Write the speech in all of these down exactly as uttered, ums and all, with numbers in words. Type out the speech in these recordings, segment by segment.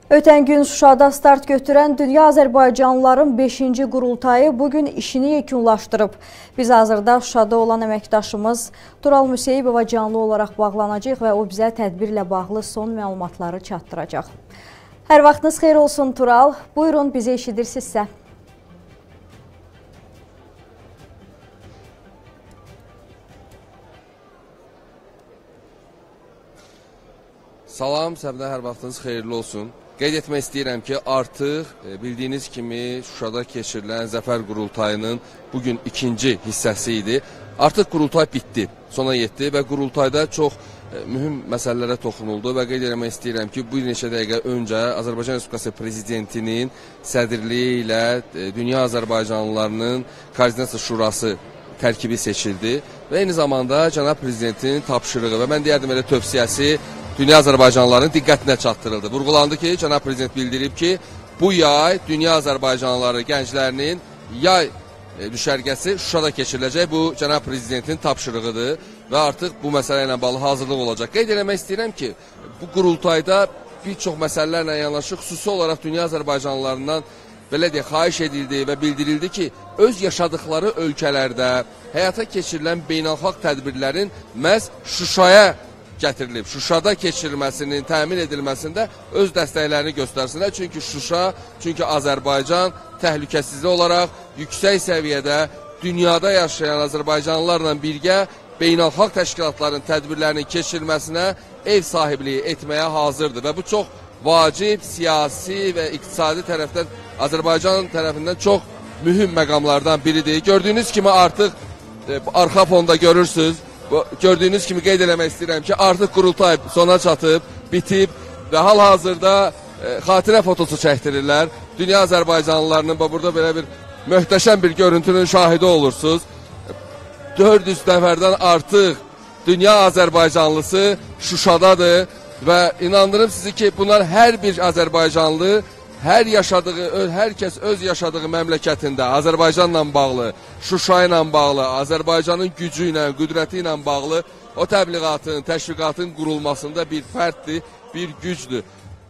Ötən gün Şuşada start götürən Dünya Azərbaycanlıların beşinci qurultayı bugün işini yekunlaşdırıb. Biz hazırda Şuşada olan əməkdaşımız Tural Müseyibova canlı olaraq bağlanacaq və o bizə tədbirlə bağlı son məlumatları çatdıracaq. Hər vaxtınız xeyir olsun Tural. Buyurun, bizi eşidirsinizsə. Salam, Səbinə, hər vaxtınız xeyirli olsun. Qeyd etmək istəyirəm ki, artıq bildiyiniz kimi Şuşada keçirilən Zəfər Qurultayının bugün ikinci hissəsi idi. Artıq qurultay bitdi, sona yetdi və qurultayda çox mühüm məsələlərə toxunuldu və qeyd etmək istəyirəm ki, bir neçə dəqiqə öncə Azərbaycan Respublikası Prezidentinin sədrliyi ilə Dünya Azərbaycanlılarının Koordinasiya Şurası tərkibi seçildi və eyni zamanda Cənab Prezidentin tapşırığı və mən deyərdim elə tövsiyəsi Dünya Azərbaycanlıların diqqətinə çatdırıldı. Vurğulandı ki, Cənab Prezident bildirib ki, bu yay Dünya Azərbaycanlıları gənclərinin yay düşərgəsi Şuşada keçiriləcək. Bu, Cənab Prezidentin tapşırığıdır və artıq bu məsələ ilə bağlı hazırlıq olacaq. Qeyd eləmək istəyirəm ki, bu qurultayda bir çox məsələlərlə yanaşı, xüsusi olaraq Dünya Azərbaycanlılarından belə deyək, xahiş edildi və bildirildi ki, öz yaşadıkları ölkələrdə həyata keçirilən beynəlxalq tədbirlərin məhz Şuşaya gətirilib. Şuşada keçirilməsinin, təmin edilməsində öz dəstəklərini göstərsinlər. Çünki Şuşa, çünki Azərbaycan təhlükəsizlik olaraq yüksək səviyyədə dünyada yaşayan Azərbaycanlılarla birgə beynəlxalq təşkilatların tədbirlərinin keçirilməsinə ev sahibliyi etməyə hazırdır. Və bu çox vacib, siyasi və iqtisadi tərəfdən Azərbaycan tərəfindən çox mühüm məqamlardan biridir. Gördüyünüz kimi artıq e, arxa fonda görürsünüz. Gördüyünüz kimi qeyd eləmək istəyirəm ki, artıq qurultay sona çatıb, bitib və hal-hazırda e, xatirə fotosu çəkdirirlər. Dünya Azərbaycanlılarının burada belə bir möhtəşəm bir görüntünün şahidi olursunuz. dörd yüz nəfərdən artıq dünya Azərbaycanlısı Şuşadadır və inandırım sizi ki, bunlar hər bir Azərbaycanlı hər yaşadığı, hər kəs öz yaşadığı məmləkətində Azərbaycanla bağlı, Şuşa ilə bağlı, Azərbaycanın gücü ilə, qüdrəti ilə bağlı o təbliğatın, təşviqatın qurulmasında bir fərddir, bir gücdür.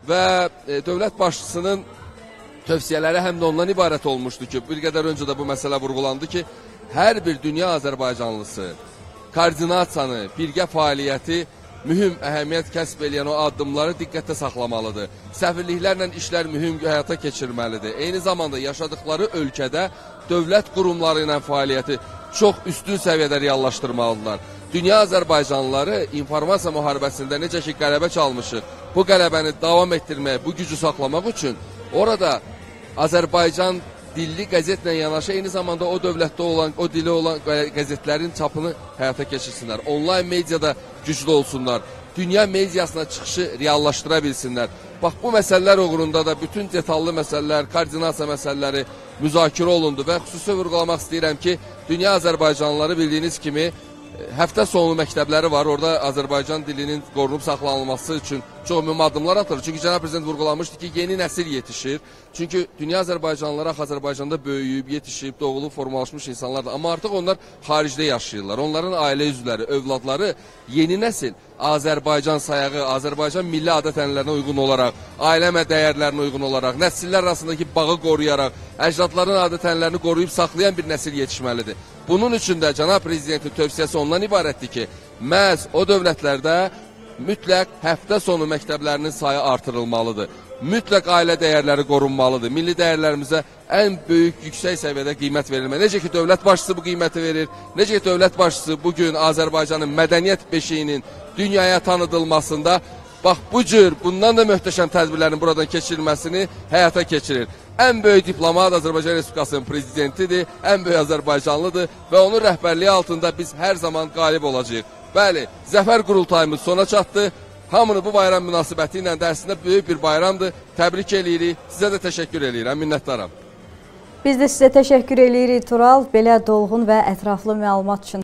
Və e, dövlət başçısının tövsiyələri həm də ondan ibarət olmuşdu ki, bir qədər öncə də bu məsələ vurğulandı ki, hər bir dünya Azərbaycanlısı koordinasiyanı, birgə fəaliyyəti mühüm əhəmiyyət kəsb edən o addımları diqqətdə saxlamalıdır. Səfirliklərlə işlər mühüm həyata keçirməlidir. Eyni zamanda yaşadıkları ölkədə dövlət qurumları ilə fəaliyyəti çox üstün səviyyədə reallaşdırmalıdırlar. Dünya Azərbaycanlıları informasiya müharibəsində necə ki qələbə çalmışıq, bu qələbəni davam etdirmək, bu gücü saxlamaq üçün orada Azərbaycan dilli qəzetlə yanaşı eyni zamanda o dövlətdə olan, o dili olan qəzetlərin çapını həyata keçirsinlər. Onlayn mediada güclü olsunlar. Dünya mediasına çıxışı reallaşdıra bilsinlər. Bax, bu məsələlər uğrunda da bütün detallı məsələlər, koordinasiya məsələləri müzakirə olundu və xüsusi vurğulamaq istəyirəm ki, Dünya Azərbaycanlıları bildiyiniz kimi həftə sonu məktəbləri var. Orada Azərbaycan dilinin qorunub saxlanılması üçün çox mühüm addımlar atılır. Çünki Cənab Prezident vurğulamışdı ki, yeni nəsil yetişir. Çünki dünya Azərbaycanlıları Azərbaycanda böyüyüb, yetişib, doğulub, formalaşmış insanlardır. Amma artıq onlar xaricdə yaşayırlar. Onların ailə üzvləri, övladları yeni nəsil Azərbaycan sayağı, Azərbaycan milli adət-ənənələrinə uyğun olaraq, ailə dəyərlərinə uyğun olaraq, nəsillər arasındakı bağı qoruyaraq, əcdadların adət-ənənələrini qoruyub saxlayan bir nəsil yetişməlidir. Bunun üçün də Cənab Prezidentin tövsiyəsi ondan ibarətdir ki, məhz o dövlətlərdə mütləq həftə sonu məktəblərinin sayı artırılmalıdır. Mütləq ailə dəyərləri qorunmalıdır. Milli dəyərlərimizə ən böyük, yüksək səviyyədə qiymət verilməli. Necə ki, dövlət başçısı bu qiyməti verir, necə ki, dövlət başçısı bugün Azərbaycanın mədəniyyət beşiyinin dünyaya tanıdılmasında, bax, bu cür, bundan da möhtəşəm tədbirlərin buradan keçirilməsini həyata keçirir. Ən böyük diplomat Azərbaycan Respublikasının prezidentidir, ən böyük Azərbaycanlıdır və onun rəhbərliyi altında biz hər zaman qalib olacağıq. Bəli, Zəfər Qurultayımız sona çatdı. Hamını bu bayram münasibəti ilə dərsində böyük bir bayramdır. Təbrik eləyirik, sizə də təşəkkür eləyirəm, minnətdaram. Biz də sizə təşəkkür eləyirik Tural, belə dolğun və ətraflı məlumat üçün.